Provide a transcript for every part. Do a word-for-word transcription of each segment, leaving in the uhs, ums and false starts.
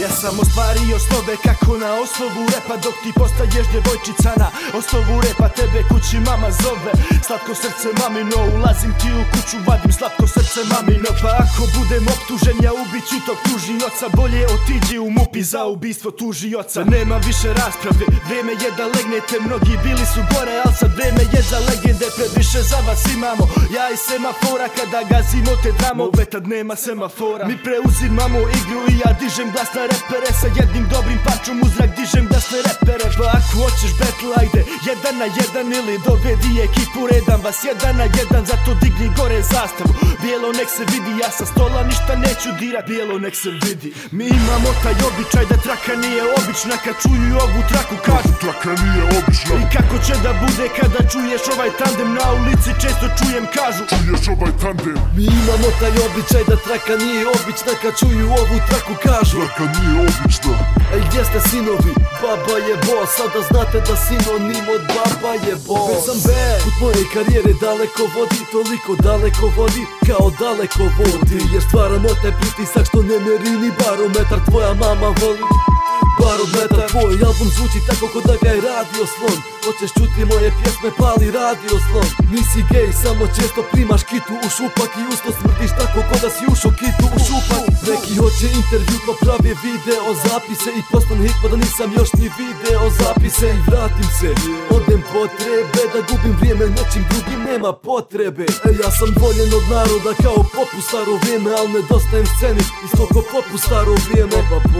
Ja sam ostvario snove kako na osnovu repa, dok ti postaješ djevojčica na osnovu repa. Tebe kući mama zove, slatko srce mamino, ulazim ti u kuću, vadim slatko srce mamino. Pa ako budem optužen, ja ubiću tog tužioca, bolje otiđi u mupi za ubistvo tužioca. Nema više rasprave, vreme je da legnete, mnogi bili su gore, al sad vreme je za legende. Previše za vas imamo, ja i semafora, kada gazimo te dramove, tad nema semafora. Mi preuzimamo igru i ja dižem glas na repere, sa jednim dobrim pačom u zrak dižem glasne repere. Pa ako hoćeš battle, ajde, jedan na jedan ili dovedi ekipu, redam vas jedan na jedan, zato digni gore zastavu. Bijelo nek se vidi, ja sa stola ništa neću dirat, bijelo nek se vidi. Mi imamo taj običaj da traka nije obična, kad čuju ovu traku kažu traka nije obična. I kako će da bude kada čuješ ovaj tandem, na ulici često čujem kažu čuješ ovaj tandem. Mi imamo taj običaj da traka nije obična, kad čuju ovu traku kažu traka nije obična. Ej, gdje ste sinovi? Babbah je boss, sada znate da sinonim od Babbah je boss. Već sam bad, put moje karijere daleko vodi, toliko daleko vodi kao daleko vodi. Jer stvaramo taj pritisak što ne mjeri ni barometar, tvoja mama voli barometar. Tvoj album zvuči tako ko da ga je radio slon, hoćeš čuti moje pjesme, pali radio slon. Nisi gej, samo često primaš kitu u šupak i usto smrdiš tako ko da si ušao kitu u šupak. Neki hoće intervju pa pravi video zapise i postan hit pa da nisam još ni video zapise. I vratim se, odem potrebe, da gubim vrijeme nečim drugim, nema potrebe. E, ja sam voljen od naroda kao pop u staro vrijeme, al nedostajem sceni isto ko pop u staro vrijeme.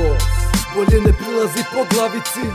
Bolje ne prilazi po glavici,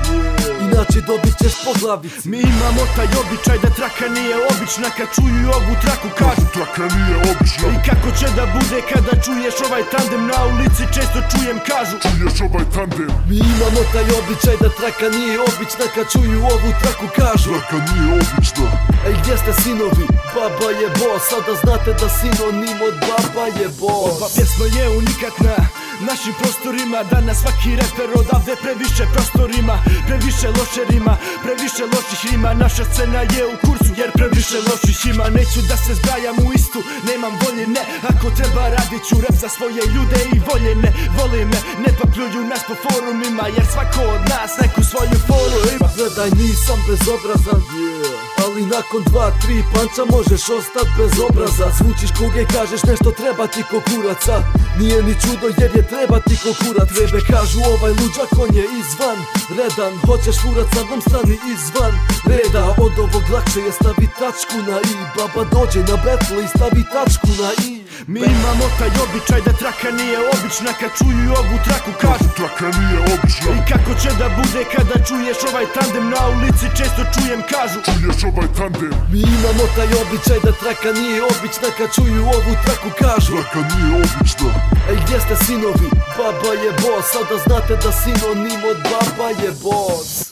inače dobit ćeš po glavici. Mi imamo taj običaj da traka nije obična, kad čuju ovu traku kažu traka nije obična. I kako će da bude kada čuješ ovaj tandem, na ulici često čujem kažu čuješ ovaj tandem. Mi imamo taj običaj da traka nije obična, kad čuju ovu traku kažu traka nije obična. Ej, gdje ste sinovi? Babbah je boss, sada znate da sinonim od Babbah je boss. Ova pjesma je unikatna našim prostorima, danas svaki reper odavde previše prostorima, previše loše rima, previše loših rima. Naša scena je u kursu jer previše loših ima. Neću da se zbrajam u istu, nemam volje, ne, ako treba radit ću rap za svoje ljude i voljene. Voli me, ne pa pljuju nas po forumima, jer svako od nas neku svoju foru ima. Gledaj, nisam bezobrazan, ali nakon dva, tri panča možeš ostat bez obraza. Zvučiš kuge, kažeš nešto treba ti ko kuraca, nije ni čudo jer je treba ti ko kurat. Tebe kažu ovaj luđak on je izvan redan, hoćeš furat sa mnom stani izvan reda. Od ovog lakše je stavi tačku na i, Babbah dođe na battle i stavi tačku na i. Mi imamo taj običaj da traka nije obična, kad čuju ovu traku kažu traka nije obična. I kako će da bude kada čuješ ovaj tandem, na ulici često čujem kažu čuješ ovaj tandem. Mi imamo taj običaj da traka nije obična, kad čuju ovu traku kažu traka nije obična. Ej, gdje ste sinovi? Babbah je boss, sada znate da sinonim od Babbah je boss.